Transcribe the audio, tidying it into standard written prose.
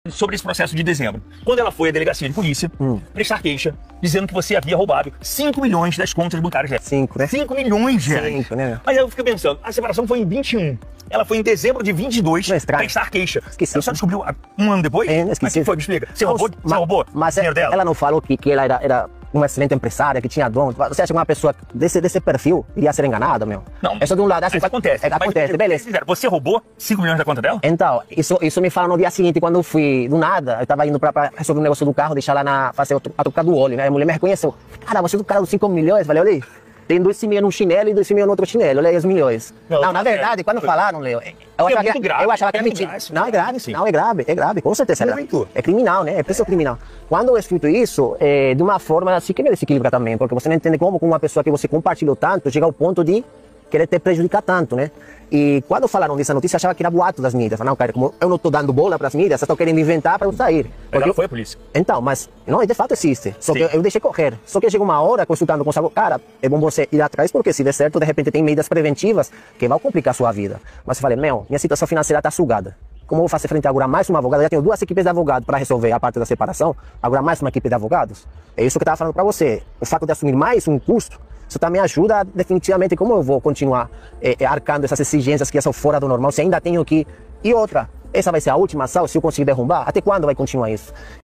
sobre esse processo de dezembro. Quando ela foi à delegacia de polícia prestar queixa, dizendo que você havia roubado 5 milhões das contas bancárias dela. 5, né? 5 milhões de reais. 5, né? Mas aí eu fico pensando, a separação foi em 21. Ela foi em dezembro de 22 prestar queixa. Esqueci. Ela só descobriu um ano depois? Esqueci. Mas que foi? Me explica. Você roubou mas dinheiro dela? ela não falou que ela era uma excelente empresária, que tinha dono. Você acha que uma pessoa desse perfil iria ser enganada, meu? Não. É só de um lado. Assim, Mas acontece. Acontece, beleza. Você roubou 5 milhões da conta dela? Então, isso me fala no dia seguinte, quando eu fui, do nada, eu tava indo pra resolver um negócio do carro, deixar lá fazer a troca do óleo, né? A mulher me reconheceu. Cara, você é do cara dos 5 milhões? Falei, olha aí. Tem 2,5 num chinelo e 2,5 no outro chinelo. Olha aí os milhões. Não, na verdade, quando falaram, Leo, eu achava que era mentira. Não, é grave, sim. Não, é grave, com certeza. É criminal, né? É pessoa criminal. Quando é escrito isso, de uma forma assim que me desequilibra também, porque você não entende como com uma pessoa que você compartilhou tanto, chega ao ponto de querer te prejudicar tanto, né? E quando falaram dessa notícia, eu achava que era boato das mídias. Não, cara, como eu não tô dando bola pras mídias, vocês estão querendo inventar para eu sair. Mas ela foi a polícia. Então, mas não, de fato existe. Só que eu deixei correr. Só que chega uma hora, consultando com o cara, é bom você ir atrás, porque se der certo, de repente tem medidas preventivas que vão complicar a sua vida. Mas eu falei, minha situação financeira tá sugada. Como eu vou fazer frente agora mais uma advogada? Já tenho 2 equipes de advogados para resolver a parte da separação, agora mais uma equipe de advogados. É isso que eu estava falando para você. O fato de assumir mais um custo, isso também ajuda definitivamente como eu vou continuar arcando essas exigências que são fora do normal, se ainda tenho que... E outra, essa vai ser a última ação, se eu conseguir derrubar, até quando vai continuar isso?